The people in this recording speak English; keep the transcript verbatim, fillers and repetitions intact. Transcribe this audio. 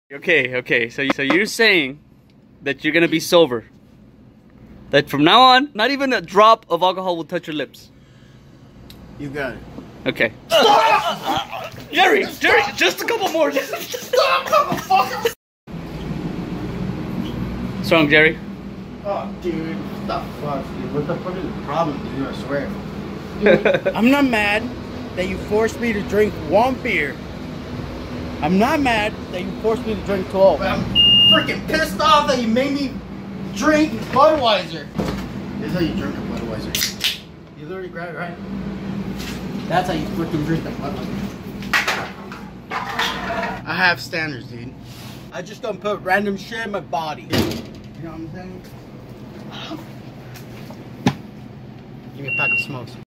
Okay, okay, so, so you're saying that you're gonna be sober. That from now on, not even a drop of alcohol will touch your lips. You got it. Okay. Jerry, Jerry, just a couple more. Stop, motherfucker! What's wrong, Jerry? Oh, dude, what the fuck, dude? What the fuck is the problem, dude? I swear. Dude, I'm not mad that you forced me to drink one beer. I'm not mad that you forced me to drink twelve. But I'm freaking pissed off that you made me drink Budweiser. This is how you drink a Budweiser. You literally grab it, right? That's how you freaking drink the Budweiser. I have standards, dude. I just don't put random shit in my body. You know what I'm saying? Give me a pack of smokes.